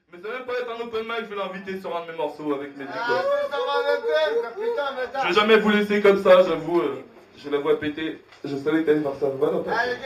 Mais ça va même pas être un open mic, je vais l'inviter sur un de mes morceaux avec mes Ah écoles. ouais, ça va le faire, putain, mais Je vais jamais vous laisser comme ça, j'avoue. J'ai la voix pétée. Je savais que t'allais faire ça. Voilà, Allez,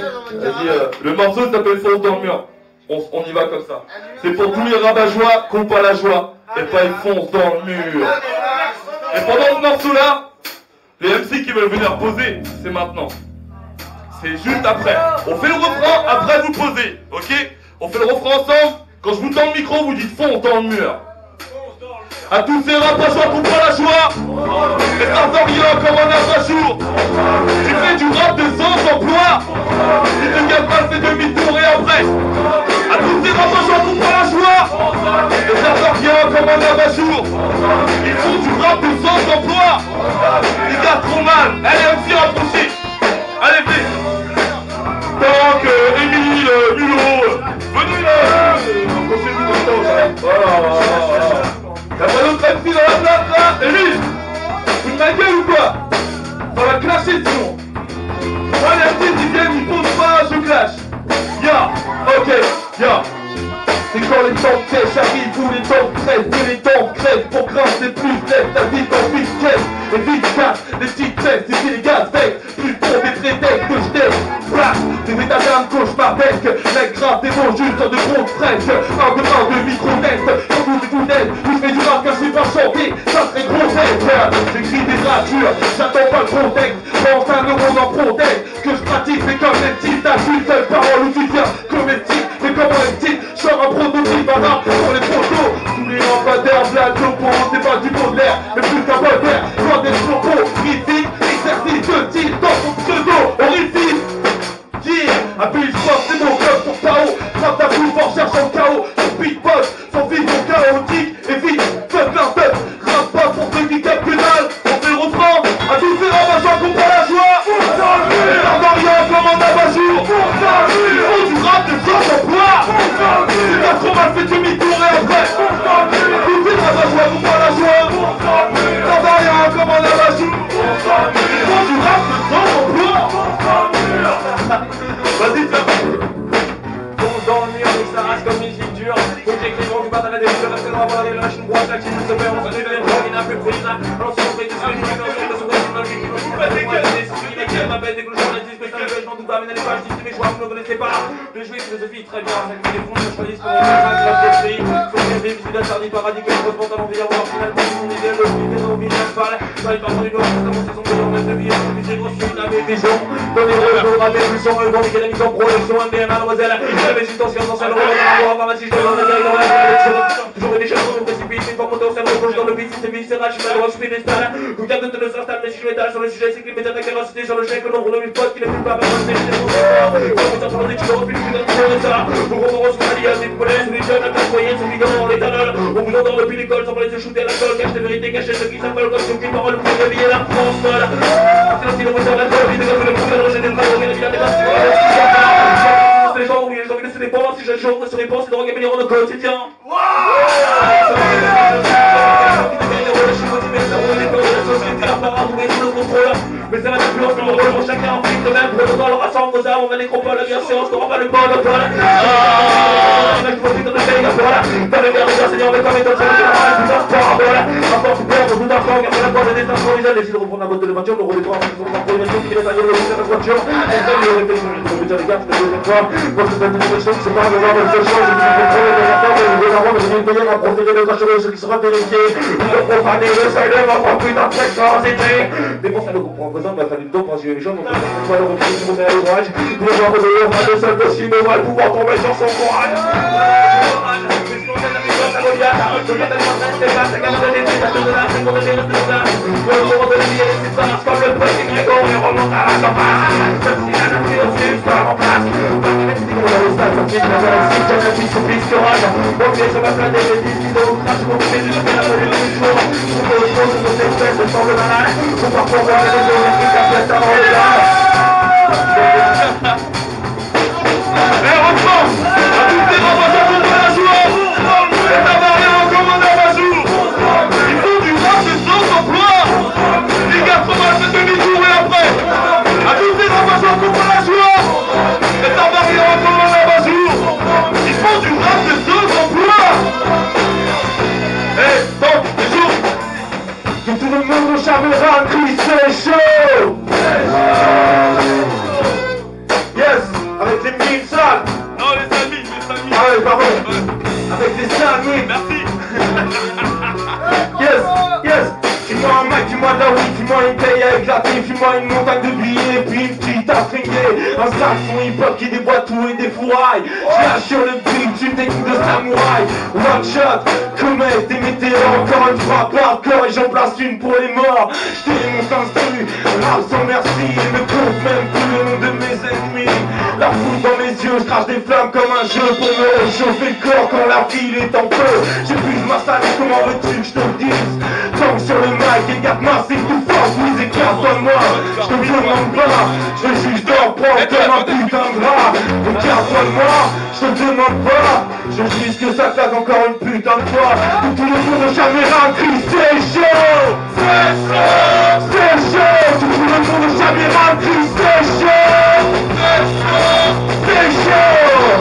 le morceau s'appelle Fonce dans le mur. On y va comme ça. C'est pour tous les rabat-joie qui n'ont pas la joie. Et pas ils foncent dans le mur. Et pendant ce morceau-là, les MC qui veulent venir poser, c'est maintenant. C'est juste après. On fait le refrain, après vous posez. Ok? On fait le refrain ensemble. Quand je vous tends le micro, vous dites fonce dans le mur. À tous ces rabat-joie qui n'ont pas la joie. Et ça sort rien comme un abat-jour. Tu fais du rap de sans emploi. Tu te gagnes pas, c'est demi-tour et après. À tous ces rabat-joie qui n'ont pas la joie. Et ça sort rien comme un abat-jour. Ils font du rap de sans emploi. Les gars trop mal. Allez MC rapprochez. Allez venez. Tant que Émile, Mulot, venez là. Rapprochez-vous comme ça. Voilà. Y'a pas d'autre MC dans la place là. Émile, tu te ma gueule ou quoi? Ça va clasher sinon. Moi les MC ils viennent, ils posent pas, je clash. Ya, ok, ya. C'est quand les temps sèches arrivent ou les temps crèvent, que les temps crèvent. Pour craindre c'est plus lève ta vie dans vite crève. Et vite casse, les petites tresses, ici les gars fake. Plus pour des prétextes que je t'aime. Place, des états d'âme cauchemar bec. Mec grave des mots juste dans de grosses fresques. Un de micro-test, quand vous êtes honnête. Où je fais du rap car je suis pas chanté, ça serait grotesque. J'écris des ratures, j'attends pas le contexte. Pense un euro dans protège. Que je pratique c'est comme les petits. T'as une seule parole où tu viens comestique. Mais comment est-il? Je sors un prototype à rap pour les photos. Tous les lampadaires, Vlad, Lopo, c'est pas du Baudelaire, mais plus qu'un Baudelaire. Loin des propos, critique, exercice de titre dans son pseudo, horrifique. Appuie, je pense, c'est mon club pour KO. Frappe ta bouffe en cherchant le chaos. Sur beatbox, sans vision chaotique. Et vite, fuck l'inter. Rap pas pour ceux qui capent que dalle. On fait le refrain, à tous ces rabat-joie qu'on prend la joie. Et ça va rien comme un abat-jour. Il faut du rap de sans emploi. C'est pas trop mal fait demi-tour et après. À tous ces rabat-joie qu'on prend la joie. Ça va rien comme un abat-jour. Il faut du rap de sans emploi. Vas-y, fais. Fonce dans le mur, il s'arrache comme une musique dure. Faut que j'écris mon du bâtard à des villes, reste dans la voie, la machine droite, la team se perd, on se réveille, il n'a plus pris ça. Alors si on fait des choses, on se retrouve dans le vie, on se fait des choses, il m'appelle des cloches, on a dit, mais ça je m'en doute pas, mais n'allez pas, je dis, mes choix, vous ne connaissez pas. De jouer philosophie, très bien, avec les fonds, je choisis pour les gens, je l'ai faut que j'ai visité interdit, paradis, que je reprends avant de avoir finalement mon idée, le but est dans le village, pas il part dans les gosses, comment c'est son meilleur maître de vie, j'ai reçu une avec des gens, dans les réseaux, avec plus son le vent, la mise en projection, MDM, mademoiselle, la résistance, dans sa loi, si je dois dans la direction, toujours des choses, on précipite, une fois moteur, cerveau, gauche dans le beat, c'est viscéral, je suis malheureux, je suis pédestal, tout à de ne s'installe, mais si je m'étale sur le sujet, c'est que les médias de la curiosité sur le chèque, le nombre de mes potes qui ne fument pas, parce que c'est des choses, comme ça, pour les tueurs, puis plus d'un ça, vous revenons sur la liane, des collèges, les jeunes, la classe moyenne, sont migrants dans les tunnels, on vous endort depuis l'école, sans parler de se shooter à la colle, cache des vérités, cacher ceux qui s'appellent comme ceux qui parlent, pour réveiller la France, voilà, c'est aussi le moteur de la colle, il dégage le monde, j'ai des vrais, mais la vie a des masses, les gens, oui, les gens qui laissent les bords, si j'ai le jour, se répand, c'est de regarder les au quotidien. Mais ça va d'influence dans le rôle, chacun en fait de même, pour le rassemble aux armes, on va nécropole, la bien séance, on va le monopole. Je profite de pays, voilà, dans le verre, Seigneur, mais comme étant seul, tout un sport, voilà, un fort super, on joue d'un fort, après la porte des instants, ils allaient essayer de reprendre la botte de voiture, le rôle des trois, on va prendre une qui laisse aller le de la voiture, et comme il aurait fait une minute, les gars, c'est la deuxième fois, moi c'est pas une question, c'est pas un besoin de quelque chose, c'est une contrôle des enfants, mais les enfants, mais j'ai une payer à protéger les achetés, ceux qui seront vérifiés, le profaner, le salaire, va prendre plus d'impression, mais bon, ça ne comprend pas, il m'a fallu le temps pour assurer les choses, donc on va le retrouver sur mon ouvrage, pour avoir revenir à de seul possible, on va pouvoir tomber sur son courage. Ils font du rap de sans emploi. c'est chaud. Yes, avec les mines sales. Non, les amis. Ah ouais, pardon. Avec les amis. Merci. Yes. Dis-moi un mec, dis-moi de la weed, dis-moi une taille à éclater, dis-moi une montagne de billets, puis une petite à fringuer. Un saxon hip-hop qui déboîte tout et des fourrailles. J'lâche sur le beat, une technique de samouraï. One shot, comète et météores, encore une frappe hardcore et j'en place une pour les morts. J't'ai mon instru, rap sans merci, et ne compte même plus le nom de mes ennemis. La foule dans mes yeux, j'crache des flammes comme un jeu pour me réchauffer le corps quand la ville est en feu. J'ai plus de ma salle, comment veux-tu que je te le dise? Tank sur le mic, écarte-moi, c'est tout fort, please écarte-moi. Je te demande pas, je veux juste t'en prendre comme un putain de rat. Écarte-moi, je te demande pas, je veux juste que ça claque encore une putain de fois. Pour tout le monde, jamais un cri, c'est chaud. C'est chaud, tout le monde, jamais un cri, c'est chaud. C'est chaud.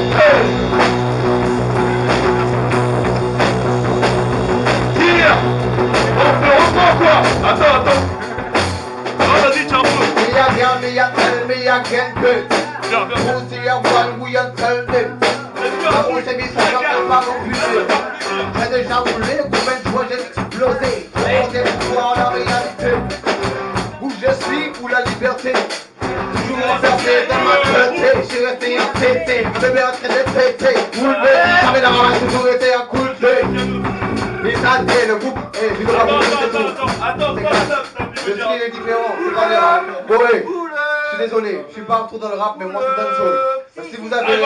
Tire. On reprend quoi? Attends. Non, vas-y, tiens un peu. Me a tell me again good. Viens. Who's the one we are tell them? La roue s'est mise sur leur pas reculé. J'ai déjà roulé, combien de fois j'ai explosé. Troisième fois la réalité. Où je suis, où la liberté. Toujours enfermé dans ma tête. J'ai resté un tété, ma bébé en train de péter. Couler, j'avais la main, toujours été un coup de feu. Les années, le groupe, vu que la roue c'est tout. Attends, Le style est différent, c'est pas les rap. Bon, ouais, je suis désolé, je suis pas trop dans le rap, mais moi c'est dancehall. Si vous avez.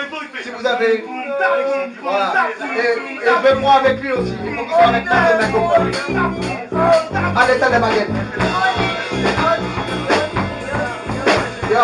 Voilà. Et je veux moi avec lui aussi, il faut qu'il soit avec moi, c'est mec au fond. Allez, t'as des baguettes. Yo.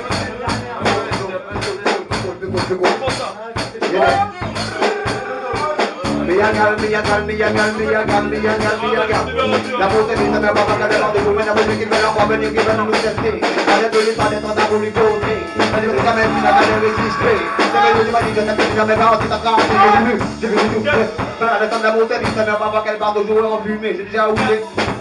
La beauté dit ça ne va pas qu'à dépendre de vous, mais la beauté qui veut l'envoi venir, qui veut nous tester. Arrête de lui parler sans avoir lui donner. La liberté quand même, tu n'as pas de résister. C'est que je m'as dit que ça fait jamais pas, c'est ta carte, j'ai vu tout. La descente de la beauté dit ça ne va pas qu'elle part de jouer en fumée. J'ai déjà roulé.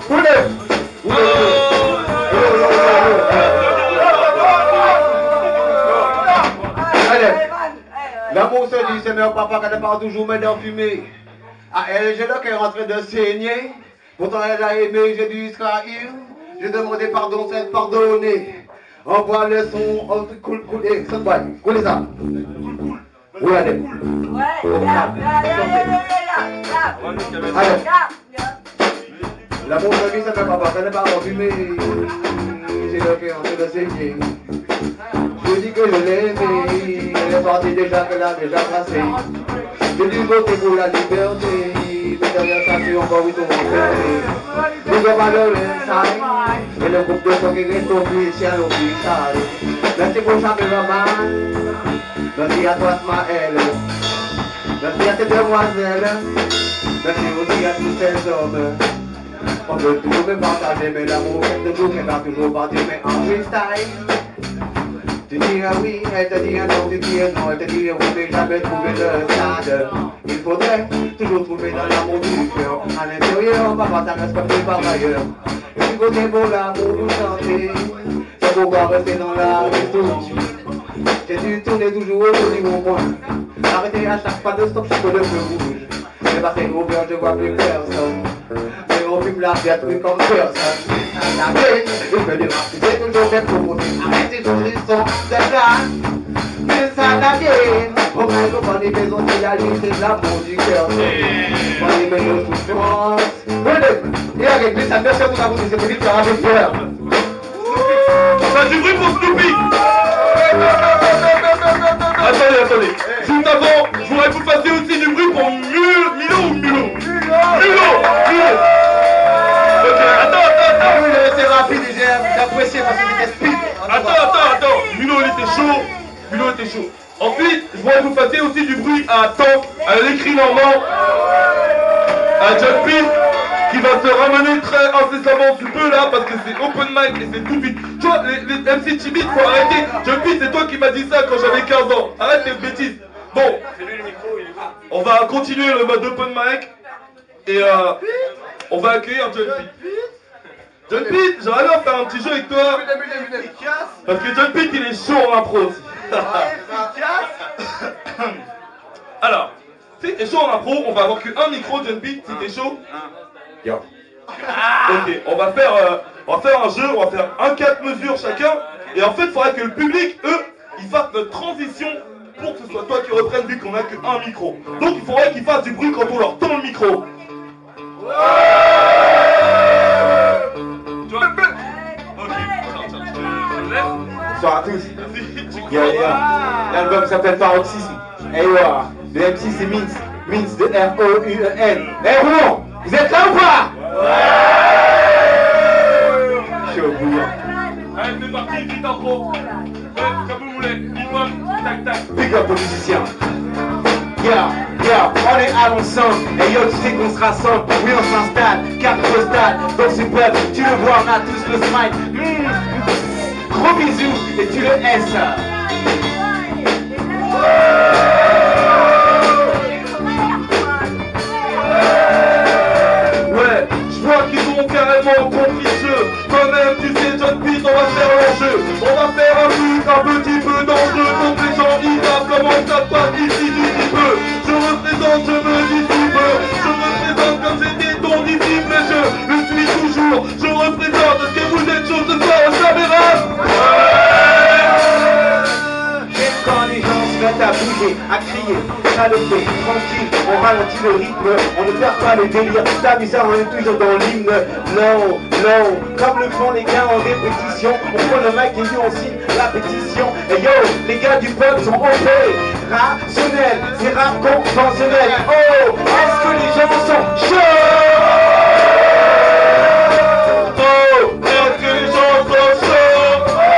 Allez. L'amour se dit, c'est même papa qu'elle part toujours mais en fumée. Ah, elle, j'ai là qu'elle est en train de saigner. Pourtant, elle a aimé, j'ai dû trahir. J'ai demandé pardon, c'est pardonner. Envoie le son, oh, cool, eh, son boy, cool ça. Oui, allez. Allez. L'amour de vie, ça fait papa, ça n'est pas en fumée. J'ai là qu'elle est en train de saigner. Je dis que je l'ai aimé, elle est partie déjà, qu'elle a déjà tracé. J'ai dû voter pour la liberté, mais derrière ça, tu encore oui, tout enfermé. Nous avons valeur inside, et le groupe de son qui reste officiel, officiel. Merci pour ça, caméraman. Merci à toi, Smaël. Merci à ces demoiselles. Merci aussi à tous ces hommes. On peut toujours me partager, mais l'amour est toujours, mais pas toujours partir, mais en freestyle. Tu diras oui, elle te dira non, tu diras non, elle te dira oui, mais jamais trouver le stade. Il faudrait toujours trouver dans l'amour du cœur. À l'intérieur, papa t'a respecté par ailleurs. Et du côté pour l'amour, vous chantez. C'est pourquoi rester dans la rue. J'ai dû tourner toujours autour du rond-point. Arrêter à chaque pas de stop jusqu'au le feu rouge. J'ai passé au cœur, je vois plus personne. Mais on fume la fiat, oui, comme personne. La vie, je fais des marques, c'est toujours fait pour moi. Arrêtez toujours les sons, c'est là. Mais ça la vie. Au moins, on va les maisons de la lune, c'est de l'amour du cœur. On va les maisons de souffrance. Venez, et avec lui, ça me fait pour la boutique, c'est vite faire avec peur. Pas du bruit pour Snoopy. Attendez. Juste avant, je voudrais que vous fassiez aussi du bruit pour Milo. Ok, attends. Oui, il était rapide et j'ai apprécié parce qu'il était speed. Attends. Milo, il était chaud. Ensuite, je voudrais que vous fassiez aussi du bruit à Tank, à l'écrit normand, à John Pete, qui va se ramener très incessamment sous peu là, parce que c'est open mic et c'est tout de suite. Tu vois, les MC timides, faut arrêter. John Pete, c'est toi qui m'as dit ça quand j'avais 15 ans. Arrête tes bêtises. Bon, on va continuer le mode open mic et on va accueillir John Pete. John Pete, j'aimerais bien faire un petit jeu avec toi. Parce que John Pete, il est chaud en impro aussi. Alors, si t'es chaud en impro, on va avoir qu'un micro, John Pete, si t'es chaud. Yo. Ok, on va faire un jeu, on va faire un 4 mesures chacun. Et en fait, il faudrait que le public, eux, ils fassent notre transition pour que ce soit toi qui reprennes vu qu'on a qu'un micro. Donc il faudrait qu'ils fassent du bruit quand on leur tend le micro. Tu vois? Ok, Bonsoir à tous. L'album s'appelle Paroxysme. Et voilà, le MC c'est Mince. Mince de R-O-U-E-N. Eh Rouen, vous êtes là ou pas? Je suis au bouillon. Allez, c'est parti, vite en pro. Comme vous voulez, dis-moi, tac tac. Big up aux musiciens. Yeah, on est à l'ensemble. Et yo, tu sais qu'on se rassemble. Oui, on s'installe, carte postale. Dans ce peuple, tu le vois, on a tous le smile. Gros bisous, et tu le S. Ouais, je vois qu'ils ont carrément compris le jeu. Quand même, tu sais, John Pete, on va faire l'enjeu. On va faire un truc un petit peu dangereux. Pour que les gens y savent comment ça se passe ici du petit peu. Je représente, je me dissipe. Je représente comme c'était ton disciple. Je le suis toujours. Je représente. Est-ce que vous êtes chaud ce soir au caméra? Quand les gens se mettent à bouger, à crier, à le fait, tranquille, on ralentit le rythme, on ne perd pas le délire. T'as vu ça, on est toujours dans l'hymne. Low, comme le font les gars en répétition. On prend le mic et nous on signe la pétition. Et yo, les gars du peuple sont OP, rationnels, c'est rap conventionnel. Oh, est-ce que les gens sont chauds? Oh, est-ce que les gens sont chauds?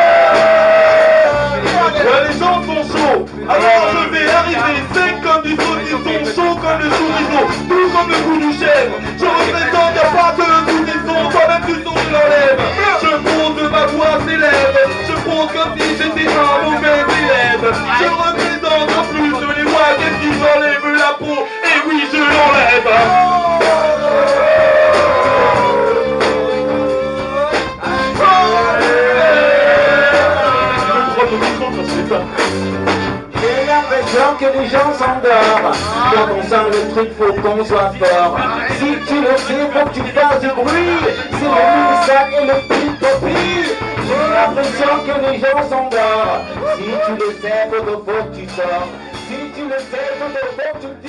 Ouais, les gens sont chauds. Alors je vais arriver sec comme du saucisson, chaud comme le chorizo, tout comme le goût du chèvre. Je représente, y'a pas de saucisson, toi-même tu sens je l'enlève. Je pose ma voix s'élève, je pose comme si j'étais un mauvais élève. Je représente en plus de les voix, qu'est-ce qui j'enlève la peau? Et oui, je l'enlève. J'ai l'impression que les gens s'endorment. Quand on sent le truc, faut qu'on soit fort. Si tu le sais, faut que tu fasses du bruit. C'est le mini-sac et le pit-popi. J'ai l'impression que les gens s'endorment. Si tu le sais, faut que tu sors. Si tu le sais, faut que tu